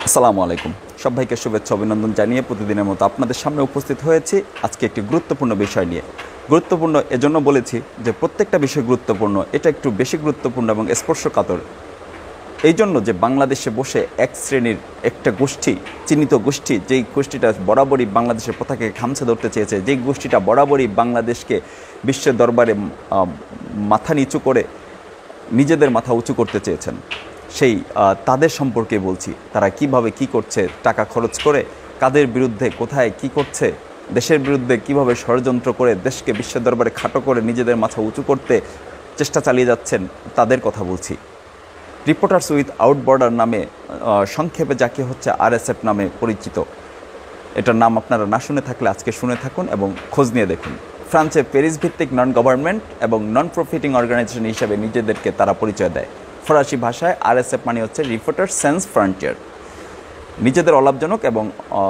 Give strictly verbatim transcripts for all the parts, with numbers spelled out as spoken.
আসসালামু আলাইকুম। সবাইকে শুভেচ্ছা অভিনন্দন জানিয়ে প্রতিদিনের মতো আপনাদের সামনে উপস্থিত হয়েছি আজকে একটি গুরুত্বপূর্ণ বিষয় নিয়ে। গুরুত্বপূর্ণ এজন্য বলেছি যে প্রত্যেকটা বিষয় গুরুত্বপূর্ণ, এটা একটু বেশি গুরুত্বপূর্ণ এবং স্পর্শকাতর। এই জন্য যে বাংলাদেশে বসে এক শ্রেণীর একটা গোষ্ঠী, চিহ্নিত গোষ্ঠী, যেই গোষ্ঠীটা বরাবরই বাংলাদেশের পতাকাকে খামছে ধরতে চেয়েছে, যেই গোষ্ঠীটা বরাবরই বাংলাদেশকে বিশ্বের দরবারে মাথা নিচু করে নিজেদের মাথা উঁচু করতে চেয়েছেন, সেই তাদের সম্পর্কে বলছি। তারা কিভাবে কি করছে, টাকা খরচ করে কাদের বিরুদ্ধে কোথায় কি করছে, দেশের বিরুদ্ধে কিভাবে ষড়যন্ত্র করে দেশকে বিশ্বের দরবারে খাটো করে নিজেদের মাথা উঁচু করতে চেষ্টা চালিয়ে যাচ্ছেন, তাদের কথা বলছি। রিপোর্টার্স উইথ আউট বর্ডার নামে সংক্ষেপে যাকে হচ্ছে আরএসএফ নামে পরিচিত, এটার নাম আপনারা না শুনে থাকলে আজকে শুনে থাকুন এবং খোঁজ নিয়ে দেখুন। ফ্রান্সে প্যারিস ভিত্তিক নন গভর্নমেন্ট এবং নন প্রফিটিং অর্গানাইজেশন হিসেবে নিজেদেরকে তারা পরিচয় দেয়। ফরাসি ভাষায় আরএসএফ মানে হচ্ছে রিপোর্টার্স সেন্স ফ্রন্টিয়ার। নিজেদের অলাভজনক এবং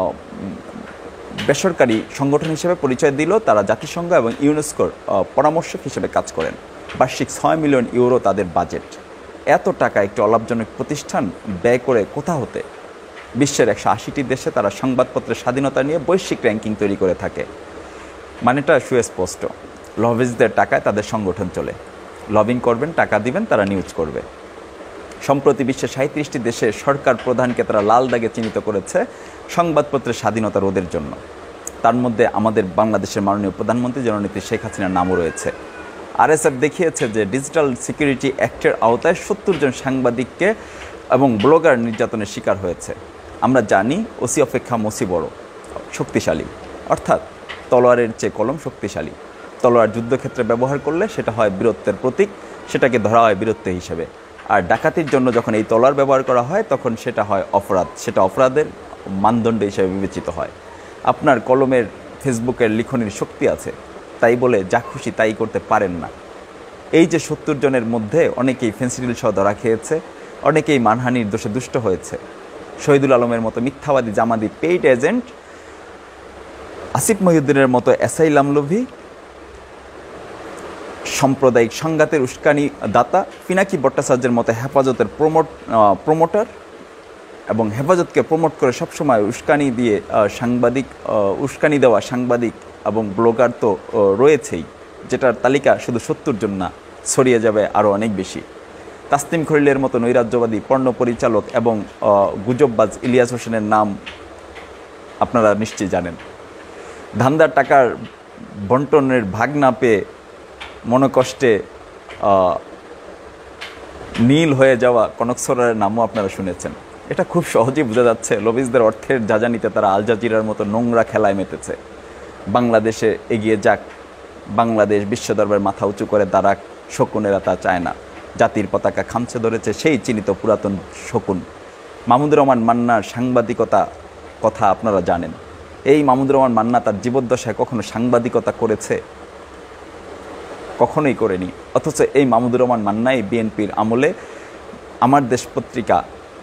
বেসরকারি সংগঠন হিসেবে পরিচয় দিল। তারা জাতিসংঘ এবং ইউনেস্কোর পরামর্শক হিসেবে কাজ করেন। বার্ষিক ছয় মিলিয়ন ইউরো তাদের বাজেট। এত টাকা একটি অলাভজনক প্রতিষ্ঠান ব্যয় করে কোথা হতে বিশ্বের একশো আশিটি দেশে তারা সংবাদপত্রের স্বাধীনতা নিয়ে বৈশ্বিক র্যাঙ্কিং তৈরি করে থাকে। মানেটা সুস্পষ্ট, লবিজদের টাকায় তাদের সংগঠন চলে। লবিং করবেন, টাকা দিবেন, তারা নিউজ করবে। সম্প্রতি বিশ্বের সাঁত্রিশটি দেশে সরকার প্রধানকে তারা লাল দাগে চিহ্নিত করেছে সংবাদপত্রের স্বাধীনতা রোধের জন্য। তার মধ্যে আমাদের বাংলাদেশের মাননীয় প্রধানমন্ত্রী জননেত্রী শেখ হাসিনার নামও রয়েছে। আরএসএফ দেখিয়েছে যে ডিজিটাল সিকিউরিটি অ্যাক্টের আওতায় সত্তর জন সাংবাদিককে এবং ব্লগার নির্যাতনের শিকার হয়েছে। আমরা জানি ওসি অপেক্ষা মসি বড় শক্তিশালী, অর্থাৎ তলোয়ারের চেয়ে কলম শক্তিশালী। তলোয়ার যুদ্ধক্ষেত্রে ব্যবহার করলে সেটা হয় বীরত্বের প্রতীক, সেটাকে ধরা হয় বীরত্ব হিসেবে। আর ডাকাতির জন্য যখন এই তলোয়ার ব্যবহার করা হয় তখন সেটা হয় অপরাধ, সেটা অপরাধের মানদণ্ড হিসেবে বিবেচিত হয়। আপনার কলমের, ফেসবুকের লিখনির শক্তি আছে, তাই বলে যা খুশি তাই করতে পারেন না। এই যে সত্তর জনের মধ্যে অনেকেই ফেন্সিডিল সহ ধরা খেয়েছে, অনেকেই মানহানির দোষে দুষ্ট হয়েছে। শহীদুল আলমের মতো মিথ্যাবাদী জামাদি পেইড এজেন্ট, আসিফ মহিউদ্দিনের মতো অ্যাসাইলাম লোভী, সাম্প্রদায়িক সংঘাতের উস্কানি দাতা পিনাকি ভট্টাচার্যের মতো হেফাজতের প্রমোট প্রমোটার এবং হেফাজতকে প্রমোট করে সবসময় উস্কানি দিয়ে সাংবাদিক উস্কানি দেওয়া সাংবাদিক এবং ব্লগার তো রয়েছেই, যেটার তালিকা শুধু সত্তর জন না, ছড়িয়ে যাবে আরও অনেক বেশি। তাসনিম খলিলের মতো নৈরাজ্যবাদী পর্ণ পরিচালক এবং গুজববাজ ইলিয়াস হোসেনের নাম আপনারা নিশ্চয়ই জানেন। ধান্দার টাকার বন্টনের ভাগ না পেয়ে মনকষ্টে নীল হয়ে যাওয়া কনক সরারের নামও আপনারা শুনেছেন। এটা খুব সহজেই বোঝা যাচ্ছে লবিজদের অর্থের যাজানিতে তারা আল জাজিরার মতো নোংরা খেলায় মেতেছে। বাংলাদেশে এগিয়ে যাক, বাংলাদেশ বিশ্ব দরবারের মাথা উঁচু করে দাঁড়াক, শকুনেরা তা চায় না। জাতির পতাকা খামছে ধরেছে সেই চিহ্নিত পুরাতন শকুন। মাহমুদুর রহমান মান্নার সাংবাদিকতা কথা আপনারা জানেন। এই মাহমুদুর রহমান মান্না তার জীবদ্দশায় কখনো সাংবাদিকতা করেছে? কখনোই করেনি। অথচ এই মাহমুদুর রহমান মান্নাই বিএনপির আমলে আমার দেশ পত্রিকা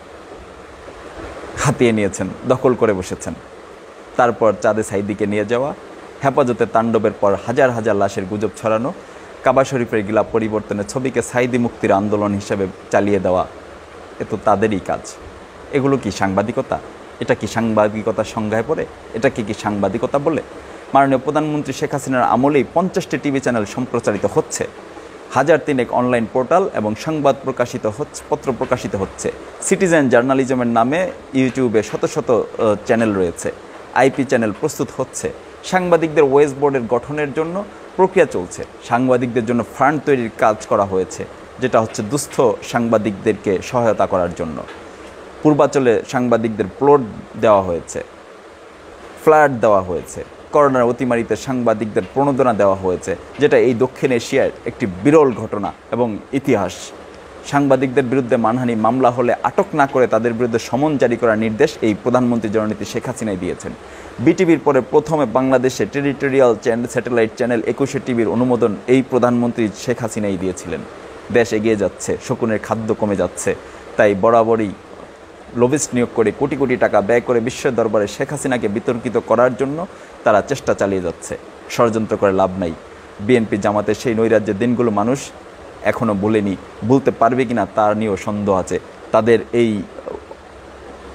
হাতিয়ে নিয়েছেন, দখল করে বসেছেন। তারপর চাঁদে সাইদিকে নিয়ে যাওয়া, হেফাজতের তাণ্ডবের পর হাজার হাজার লাশের গুজব ছড়ানো, কাবা শরীফের গিলাপ পরিবর্তনের ছবিকে সাইদি মুক্তির আন্দোলন হিসেবে চালিয়ে দেওয়া, এ তো তাদেরই কাজ। এগুলো কি সাংবাদিকতা? এটা কি সাংবাদিকতার সংজ্ঞায় পড়ে? এটা কি কি সাংবাদিকতা বলে? মাননীয় প্রধানমন্ত্রী শেখ হাসিনার আমলেই পঞ্চাশটি টিভি চ্যানেল সম্প্রচারিত হচ্ছে, হাজার তিনেক অনলাইন পোর্টাল এবং সংবাদ প্রকাশিত হচ্ছে, পত্র প্রকাশিত হচ্ছে। সিটিজেন জার্নালিজমের নামে ইউটিউবে শত শত চ্যানেল রয়েছে, আইপি চ্যানেল প্রস্তুত হচ্ছে। সাংবাদিকদের ওয়েস বোর্ডের গঠনের জন্য প্রক্রিয়া চলছে। সাংবাদিকদের জন্য ফান্ড তৈরির কাজ করা হয়েছে, যেটা হচ্ছে দুস্থ সাংবাদিকদেরকে সহায়তা করার জন্য। পূর্বাঞ্চলে সাংবাদিকদের প্লট দেওয়া হয়েছে, ফ্ল্যাট দেওয়া হয়েছে। করোনার অতিমারিতে সাংবাদিকদের প্রণোদনা দেওয়া হয়েছে, যেটা এই দক্ষিণ এশিয়ার একটি বিরল ঘটনা এবং ইতিহাস। সাংবাদিকদের বিরুদ্ধে মানহানি মামলা হলে আটক না করে তাদের বিরুদ্ধে সমন জারি করার নির্দেশ এই প্রধানমন্ত্রী জননেত্রী শেখ হাসিনাই দিয়েছেন। বিটিভির পরে প্রথমে বাংলাদেশে টেরিটোরিয়াল চ্যানেল স্যাটেলাইট চ্যানেল একুশে টিভির অনুমোদন এই প্রধানমন্ত্রী শেখ হাসিনাই দিয়েছিলেন। দেশ এগিয়ে যাচ্ছে, শকুনের খাদ্য কমে যাচ্ছে, তাই বরাবরই লবিস্ট নিয়োগ করে কোটি কোটি টাকা ব্যয় করে বিশ্বের দরবারে শেখ হাসিনাকে বিতর্কিত করার জন্য তারা চেষ্টা চালিয়ে যাচ্ছে। ষড়যন্ত্র করে লাভ নাই। বিএনপি জামাতের সেই নৈরাজ্যের দিনগুলো মানুষ এখনও ভুলেনি, বলতে পারবে কিনা তার নিয়েও সন্দেহ আছে। তাদের এই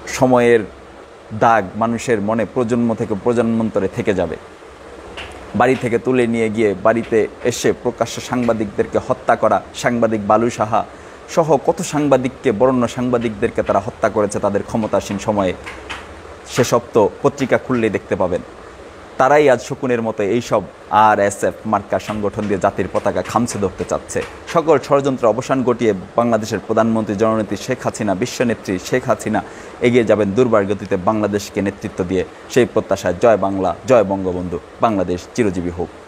সময়ের দাগ মানুষের মনে প্রজন্ম থেকে প্রজন্মান্তরে থেকে যাবে। বাড়ি থেকে তুলে নিয়ে গিয়ে বাড়িতে এসে প্রকাশ্যে সাংবাদিকদেরকে হত্যা করা, সাংবাদিক বালু সাহা সহ কত সাংবাদিককে, বরেণ্য সাংবাদিকদেরকে তারা হত্যা করেছে তাদের ক্ষমতাসীন সময়ে, সেসব তো পত্রিকা খুললেই দেখতে পাবেন। তারাই আজ শকুনের মতো এইসব আর এস এফ মার্কা সংগঠন দিয়ে জাতির পতাকা খামছে ধরতে চাচ্ছে। সকল ষড়যন্ত্র অবসান ঘটিয়ে বাংলাদেশের প্রধানমন্ত্রী জননেত্রী শেখ হাসিনা, বিশ্বনেত্রী শেখ হাসিনা এগিয়ে যাবেন দুর্বার গতিতে বাংলাদেশকে নেতৃত্ব দিয়ে। সেই প্রত্যাশায় জয় বাংলা, জয় বঙ্গবন্ধু, বাংলাদেশ চিরজীবী হোক।